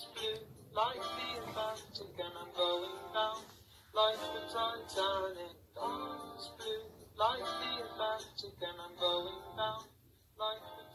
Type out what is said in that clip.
blue like the Atlantic, and I'm going down like the Titanic. Dawn's blue like the Atlantic, and I'm going down like the